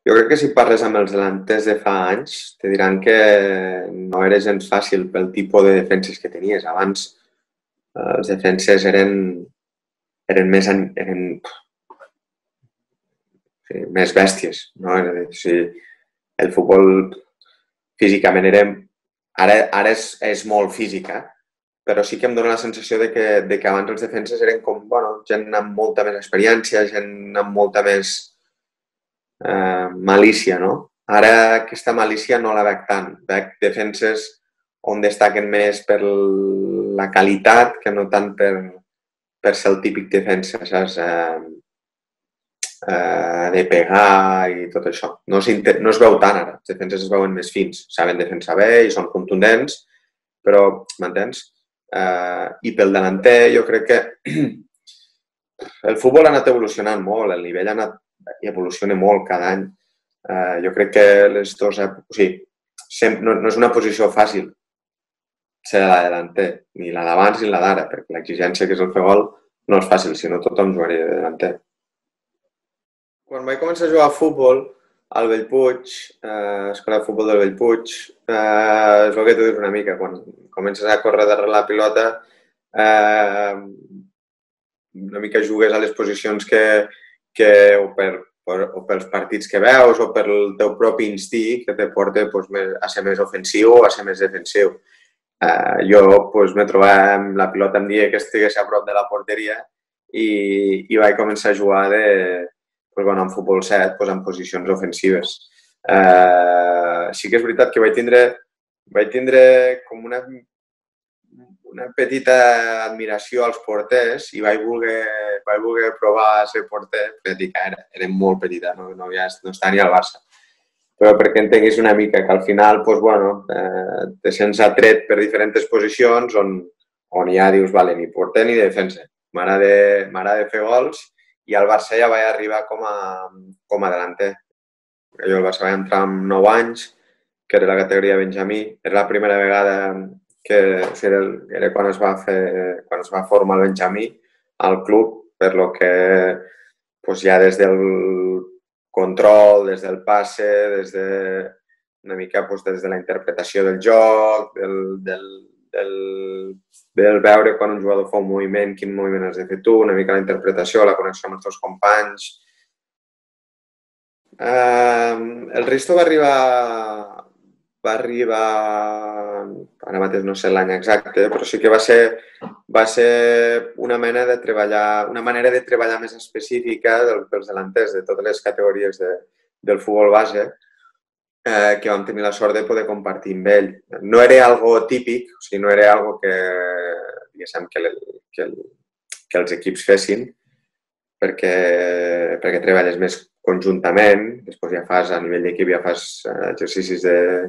Jo crec que si parles amb els delanters de fa anys, te diran que no era gens fàcil pel tipus de defenses que tenies. Abans els defenses eren més, eren, més bèsties, no? O sigui, el futbol físicament era... Ara és molt física, però sí que em dóna la sensació de que abans els defenses eren com, bueno, gent amb molta més experiència, gent amb molta més malícia, no? Ara aquesta malícia no la veig tant. Veig defenses on destaquen més per la qualitat que no tant per ser el típic defensa, saps? De pegar i tot això. No es veu tant ara. Els defenses es veuen més fins. Saben defensar bé i són contundents, però, m'entens? I pel delanter jo crec que el futbol ha anat evolucionant molt, el nivell ha anat i evoluciona molt cada any. Jo crec que les dues èpoques... O sigui, no és una posició fàcil ser la delanter, ni la d'abans ni la d'ara, perquè l'exigència que és el fer gol no és fàcil, si no tothom jugaria de delanter. Quan vaig començar a jugar a futbol, al Bellpuig, escola de futbol del Bellpuig, és el que t'ho dius una mica, quan comences a córrer darrere la pilota, una mica jugues a les posicions o pels partits que veus o pel teu propi instint que te porta a ser més ofensiu o a ser més defensiu. Jo me trobava amb la pilota em dia que estigués a prop de la porteria i vaig començar a jugar en futbol 7 en posicions ofensives. Sí que és veritat que vaig tindre com una petita admiració als porters i vaig voler provar a ser porter, perquè era molt petita, no estava ni al Barça. Però perquè entenguis una mica que al final te sents atret per diferents posicions on ja dius, vale, ni porter ni defensa. M'agrada fer gols i al Barça ja vaig arribar com a delanter. Jo al Barça vaig entrar amb 9 anys, que era la categoria Benjamí. Era la primera vegada que era quan es va formar el Benjamí al club, per lo que ja des del control, des del passe, des de la interpretació del joc, del veure quan un jugador fa un moviment, quin moviment has de fer tu, una mica la interpretació, la connexió amb els teus companys. El Risto va arribar, ara mateix no sé l'any exacte, però sí que va ser una manera de treballar més específica pels delanters de totes les categories del futbol base, que vam tenir la sort de poder compartir amb ell. No era algo típic, o sigui, no era algo que els equips fessin, perquè treballes més conjuntament, després ja fas, a nivell d'equip, ja fas exercicis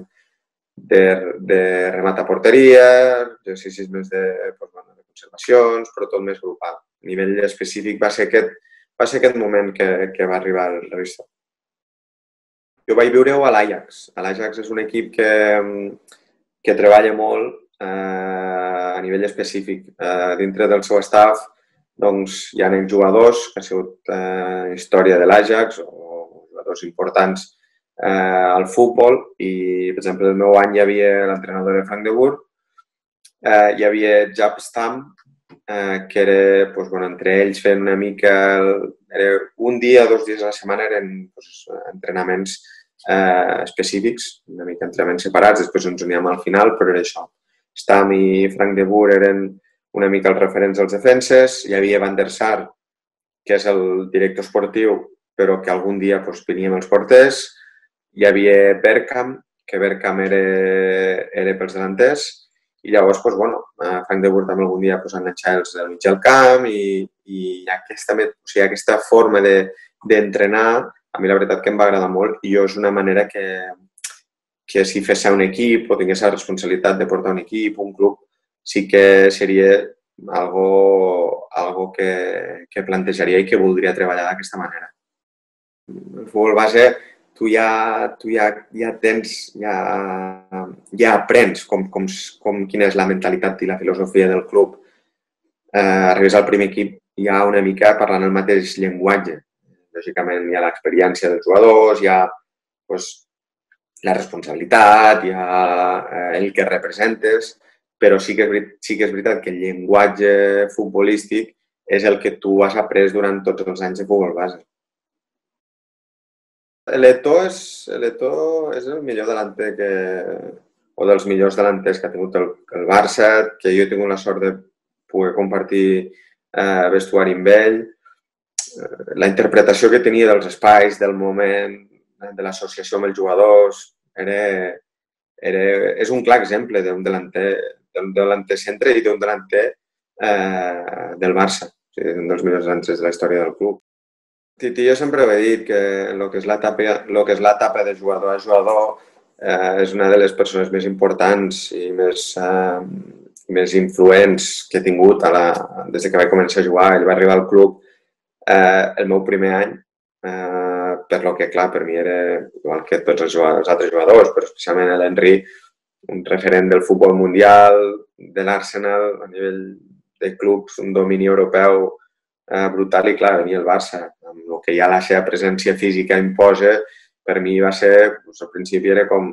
de remat a porteria, exercicis més de conservacions, però tot més grupal. A nivell específic va ser aquest moment que va arribar el Risto. Jo vaig viure-ho a l'Ajax. L'Ajax és un equip que treballa molt a nivell específic. Dintre del seu staff hi ha jugadors que han sigut història de l'Ajax o jugadors importants al futbol i, per exemple, el meu any hi havia l'entrenador de Frank de Boer, hi havia Jaap Stam, que era, entre ells fent una mica, un dia o 2 dies a la setmana eren entrenaments específics, una mica entrenaments separats, després ens uníem al final, però era això. Stam i Frank de Boer eren una mica els referents dels defenses, hi havia Van der Sar, que és el director esportiu, però que algun dia venia amb els porters, hi havia Bergkamp, que Bergkamp era pels delanters, i llavors, Frank de Boer també algun dia enganxava els del mig del camp i aquesta forma d'entrenar, a mi la veritat que em va agradar molt i és una manera que si fes un equip o tingués la responsabilitat de portar un equip, un club, sí que seria algo que plantejaria i que voldria treballar d'aquesta manera. El futbol base, tu ja aprens quina és la mentalitat i la filosofia del club. Arribes al primer equip ja una mica parlant el mateix llenguatge. Lògicament hi ha l'experiència dels jugadors, hi ha pues, la responsabilitat, hi ha el que representes, però sí que és veritat que el llenguatge futbolístic és el que tu has après durant tots els anys de futbol base. L'Eto'o és el millor delanter o dels millors delanters que ha tingut el Barça, que jo he tingut la sort de poder compartir vestuari amb ell. La interpretació que tenia dels espais, del moment, de l'associació amb els jugadors, és un clar exemple d'un delanter centre i d'un delanter del Barça. O sigui, un dels millors delanters de la història del club. Titi, jo sempre he dit que el que és l'etapa de jugador a jugador és una de les persones més importants i més influents que he tingut des que vaig començar a jugar. Ell va arribar al club el meu primer any, per lo que, clar, per mi era igual que tots els altres jugadors, però especialment l'Henry, un referent del futbol mundial, de l'Arsenal, a nivell de clubs, un domini europeu brutal i, clar, venia el Barça. Amb el que ja la seva presència física imposa, per mi va ser, al principi era com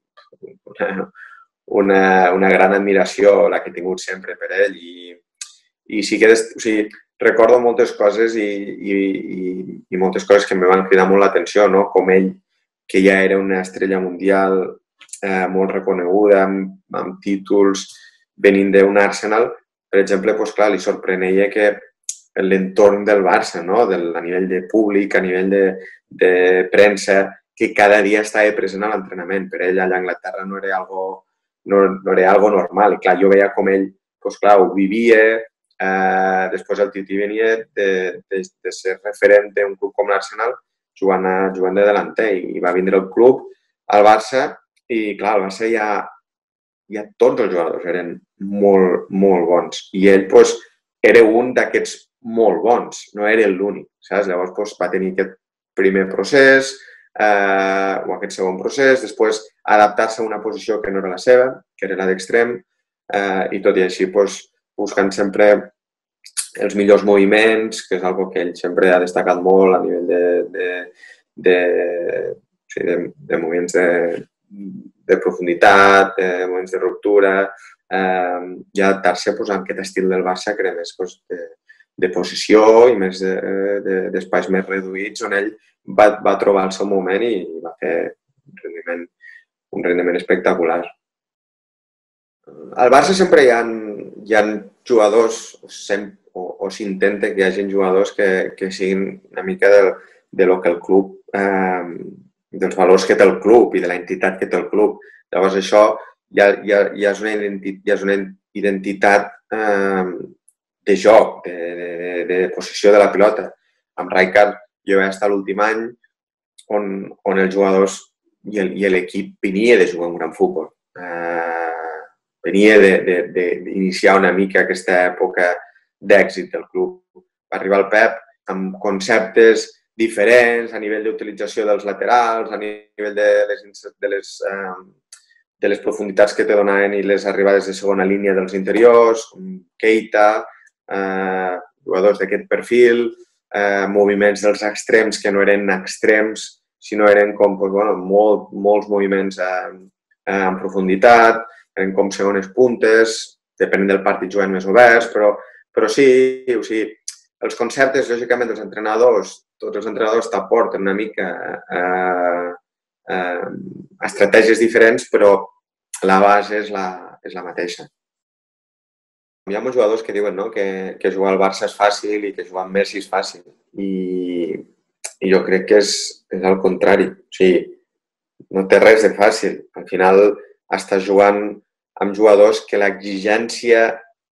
una gran admiració la que he tingut sempre per ell i sí que, o sigui, recordo moltes coses i moltes coses que em van cridar molt l'atenció, no? Com ell, que ja era una estrella mundial molt reconeguda, amb títols, venint d'un Arsenal, per exemple, doncs, clar, li sorprenia que l'entorn del Barça, no? A nivell de públic, a nivell de premsa, que cada dia estava present a l'entrenament. Per ell, allà a Anglaterra no era algo normal. I clar, jo veia com ell, doncs clar, ho vivia. Després el Titi venia de ser referent d'un club com l'Arsenal jugant de delanter i va vindre al club, al Barça, i clar, al Barça ja tots els jugadors eren molt, molt bons. I ell doncs, era un d'aquests molt bons, no era l'únic, saps? Llavors doncs, va tenir aquest primer procés o aquest segon procés, després adaptar-se a una posició que no era la seva, que era la d'extrem, i tot i així doncs, buscant sempre els millors moviments, que és una que ell sempre ha destacat molt a nivell de moviments de profunditat, de moviments de ruptura, i adaptar-se a aquest estil del Barça que era més de posició i més d'espais més reduïts, on ell va trobar el seu moment i va fer un rendiment espectacular. Al Barça sempre hi ha jugadors, o s'intenta que hi hagi jugadors que siguin una mica de lo que el club, dels valors que té el club i de la entitat que té el club. Llavors això ja és una identitat de joc, de possessió de la pilota. Amb Rijkaard jo vaig estar l'últim any on els jugadors i l'equip venia de jugar un gran futbol. Venia d'iniciar una mica aquesta època d'èxit del club. Va arribar el Pep amb conceptes diferents a nivell d'utilització dels laterals, a nivell de les profunditats que te donaven i les arribades de segona línia dels interiors, com Keita, jugadors d'aquest perfil, moviments dels extrems que no eren extrems, sinó eren com molts moviments en profunditat, eren com segones puntes, depenent del partit jugant més oberts, però sí, o sigui, els conceptes, lògicament, dels entrenadors, tots els entrenadors t'aporten una mica estratègies diferents, però la base és la mateixa. Hi ha molts jugadors que diuen que jugar al Barça és fàcil i que jugar amb Messi és fàcil. I jo crec que és al contrari. O sigui, no té res de fàcil. Al final estàs jugant amb jugadors que l'exigència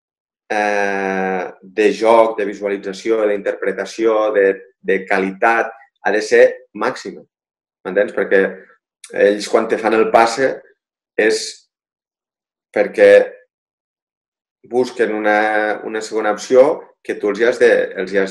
de joc, de visualització, d'interpretació, de qualitat ha de ser màxima. M'entens? Perquè ells quan te fan el passe és perquè busquen una segona opció que tu els has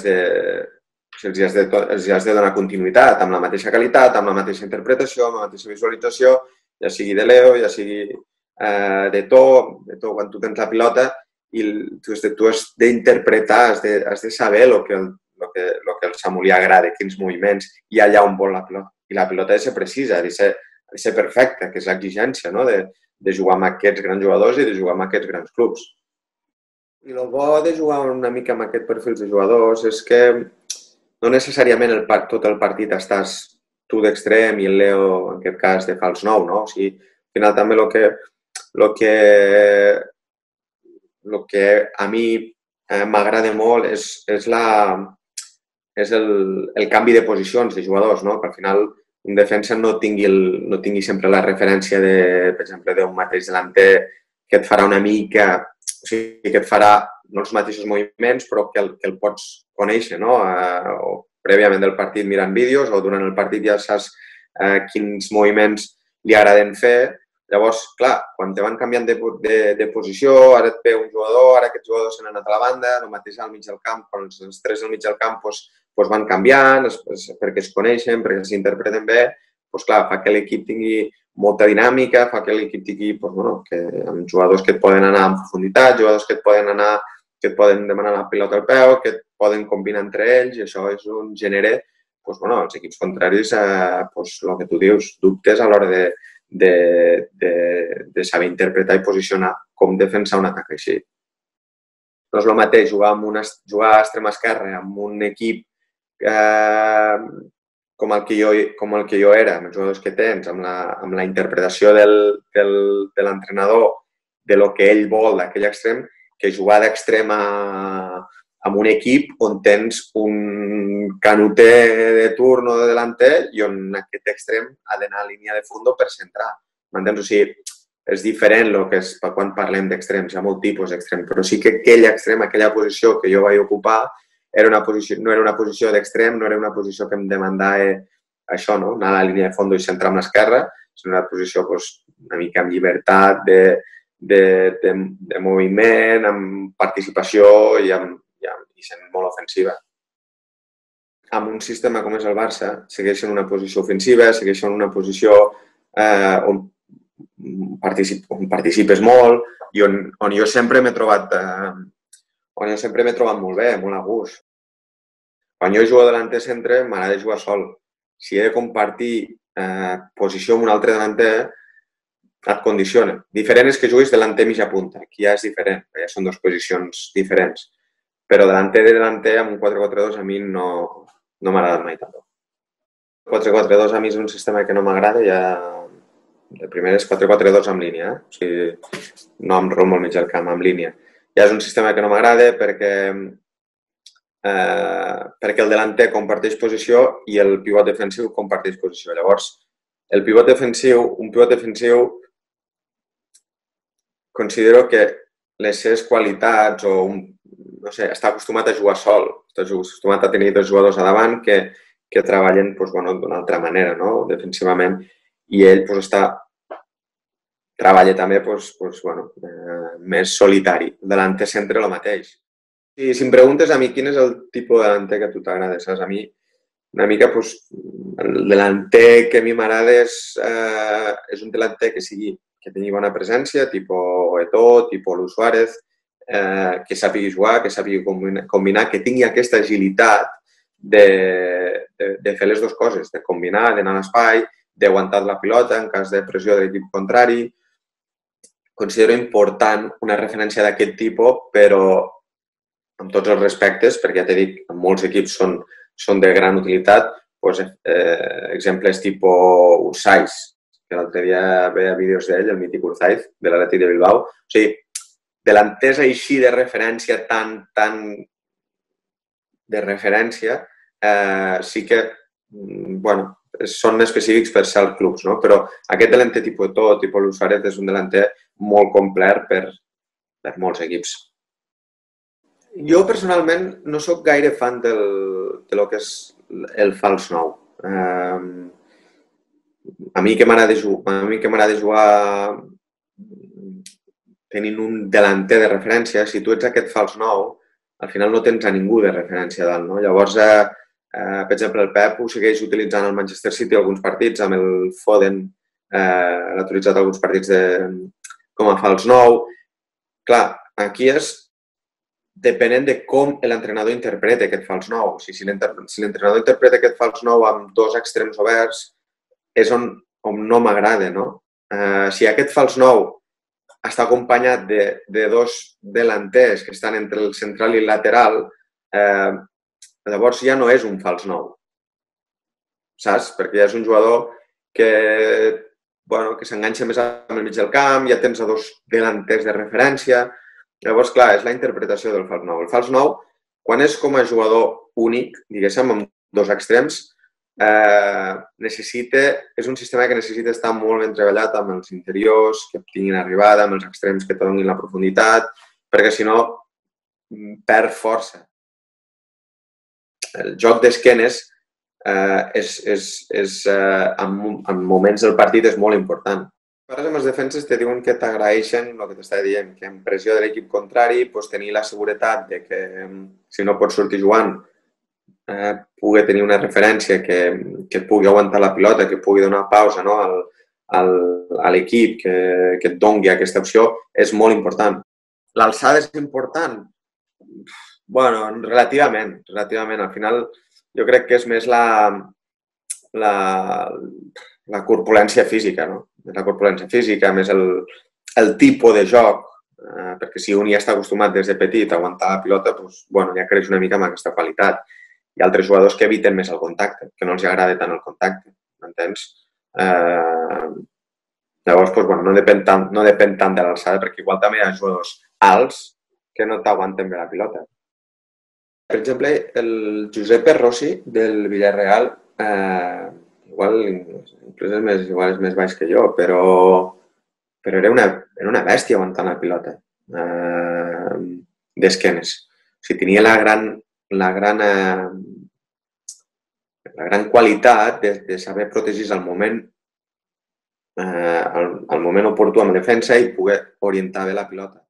de donar continuïtat amb la mateixa qualitat, amb la mateixa interpretació, amb la mateixa visualització, ja sigui de Leo, ja sigui de to, quan tu tens la pilota i tu has d'interpretar, has de saber el que al Samu li agrada, quins moviments i allà on vol la pilota. I la pilota ha de ser precisa, ha de ser perfecta, que és l'exigència, no? De jugar amb aquests grans jugadors i de jugar amb aquests grans clubs. I el bo de jugar una mica amb aquest perfil de jugadors és que no necessàriament tot el partit estàs tu d'extrem i el Leo, en aquest cas, de fals 9, no? O sigui, al final també el que a mi m'agrada molt és el canvi de posicions de jugadors, no? Que al final un defensa no tingui sempre la referència, per exemple, d'un mateix delanter que et farà una mica, o sigui, que et farà no els mateixos moviments, però que el pots conèixer, no? O prèviament del partit mirant vídeos o durant el partit ja saps quins moviments li agraden fer. Llavors, clar, quan te van canviant de posició, ara et ve un jugador, ara aquest jugador se n'ha anat a la banda, el mateix al mig del camp, quan els tres al mig del camp van canviant perquè es coneixen, perquè s'interpreten bé, clar, fa que l'equip tingui molta dinàmica, fa que l'equip tingui amb jugadors que et poden anar en profunditat, jugadors que et poden demanar la pilota al peu, que et poden combinar entre ells, i això és un genera, els equips contraris, el que tu dius, dubtes a l'hora de saber interpretar i posicionar com defensar un atac així. No és el mateix jugar a extrema esquerra amb un equip com el que jo era, amb els jugadors que tens, amb la interpretació de l'entrenador de lo que ell vol d'aquell extrem, que jugar d'extrem amb un equip on tens un canuter de turno de delanter i on aquest extrem ha d'anar a línia de fondo per centrar. M'entens? O sigui, és diferent el que és quan parlem d'extrems, hi ha molt tipus d'extrem, però sí que aquell extrem, aquella posició que jo vaig ocupar, no era una posició d'extrem, no era una posició que em demandava això, no? Anar a la línia de fondo i centrar amb l'esquerra, sinó una posició una mica amb llibertat de moviment, amb participació i sent molt ofensiva. Amb un sistema com és el Barça, segueixen una posició ofensiva, segueixen una posició on participes molt i on jo sempre m'he trobat molt bé, molt a gust. Quan jo jugo delanter centre, m'agrada jugar sol. Si he de compartir posició amb un altre delanter, et condiciona. Diferent és que juguis delanter mitja punta. Aquí ja és diferent, ja són dues posicions diferents. Però delanter amb un 4-4-2 a mi no m'ha agradat mai tampoc. El 4-4-2 a mi és un sistema que no m'agrada, el primer és 4-4-2 en línia, o sigui, no amb rombo al mig del camp, en línia. Ja és un sistema que no m'agrada perquè el delanter comparteix posició i el pivot defensiu comparteix posició. Llavors, un pivot defensiu, considero que les seves qualitats està acostumat a jugar sol, està acostumat a tenir dos jugadors a davant que treballen d'una altra manera, no? Defensivament, i ell treballa també més solitari. El delanter centre el mateix. I si em preguntes a mi quin és el tipus de delanter que a tu t'agrada, saps? A mi, una mica, el delanter que a mi m'agrada és un delanter que tingui bona presència, tipus Eto'o, tipus Luis Suárez, que sàpigui jugar, que sàpigui combinar, que tingui aquesta agilitat de fer les dues coses, de combinar, d'anar a l'espai, d'aguantar la pilota en cas de pressió de l'equip contrari. Considero important una referència d'aquest tipus, però amb tots els respectes, perquè ja t'he dit, molts equips són de gran utilitat, exemples tipus Urzaiz, que l'altre dia veia vídeos d'ell, el mític Urzaiz, de l'Atlètic de Bilbao. O sigui, delanters així de referència, tan de referència, sí que, són específics per ser als clubs, no? Però aquest delanter tipus Eto'o, tipus Luis Suárez, és un delanter molt complet per molts equips. Jo, personalment, no sóc gaire fan de lo que és el fals 9. A mi que m'agrada jugar tenint un delanter de referència, si tu ets aquest fals 9, al final no tens a ningú de referència dalt, no? Llavors, per exemple, el Pep ho segueix utilitzant al Manchester City alguns partits, amb el Foden l'ha utilitzat alguns partits com a fals 9. Clar, aquí és depenent de com l'entrenador interpreta aquest fals 9. Si l'entrenador interpreta aquest fals 9 amb dos extrems oberts, és on no m'agrada, no? Si aquest fals 9 està acompanyat de dos delanters que estan entre el central i el lateral, llavors ja no és un fals 9, saps? Perquè ja és un jugador que s'enganxa més al mig del camp, ja tens a dos delanters de referència. Llavors, clar, és la interpretació del fals 9. El fals 9, quan és com a jugador únic, diguéssim, amb dos extrems, és un sistema que necessita estar molt ben treballat amb els interiors, que tinguin arribada, amb els extrems que donin la profunditat, perquè si no perd força. El joc d'esquenes en moments del partit és molt important. Ara amb les defenses te diuen que t'agraeixen el que t'estava dient, que en pressió de l'equip contrari tenir la seguretat de que si no pots sortir jugant pugui tenir una referència que et pugui aguantar la pilota, que pugui donar pausa a l'equip, que et doni aquesta opció, és molt important. L'alçada és important? Bueno, relativament. Al final jo crec que és més la corpulència física, no? La corpulència física, més el tipus de joc, perquè si un ja està acostumat des de petit a aguantar la pilota, ja creix una mica amb aquesta qualitat. Hi ha altres jugadors que eviten més el contacte, que no els agrada tant el contacte, m'entens? Llavors, no depèn tant de l'alçada, perquè igual també hi ha jugadors alts que no t'aguanten bé la pilota. Per exemple, el Giuseppe Rossi del Villarreal, igual és més baix que jo, però era una bèstia aguantant la pilota d'esquenes. O sigui, tenia la gran qualitat de saber protegir-se al moment oportú amb la defensa i poder orientar bé la pilota.